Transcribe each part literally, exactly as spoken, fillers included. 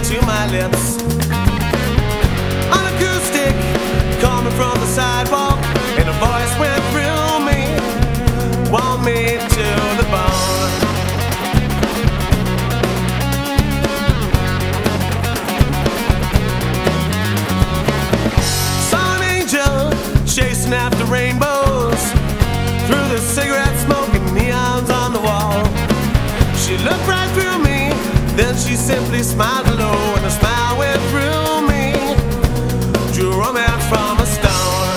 to my lips. An acoustic coming from the sidewalk, and a voice went through me, want me to the bone. Saw an angel chasing after rainbows through the cigarette smoke and neons on the wall. She looked right through me, then she simply smiled hello, and a smile went through me, drew romance from a stone.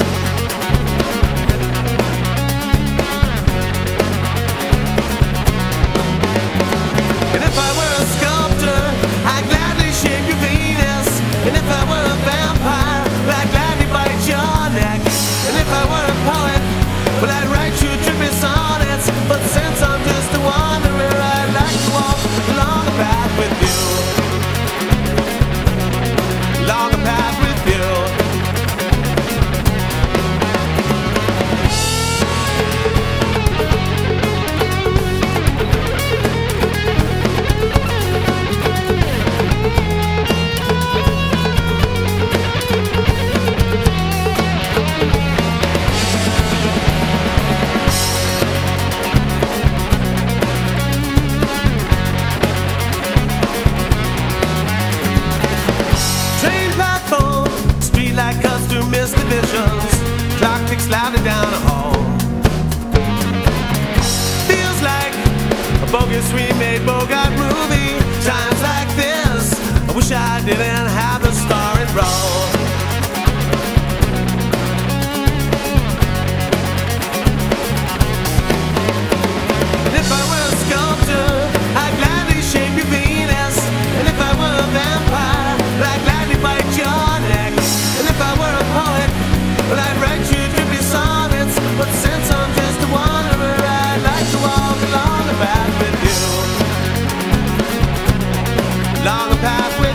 And if I were a sculptor, I'd gladly shape your Venus. And if I were a vampire, I'd gladly bite your neck. And if I were a poet, well, I'd write you trippy sonnets. But since I'm just a wanderer, I'd like to walk along the path with you. Along the path with you. Missed divisions, clock ticks loudly down the hall. Feels like a bogus remade Bogart movie. Times like this, I wish I didn't have the starring role. And if I were a sculptor, I'd gladly shape your Venus. And if I were a vampire, I'd gladly bite your neck. And if I were a poet, well, I'd write you trippy sonnets. But since I'm just a wanderer, I'd like to walk along the path with you. Along the path with you.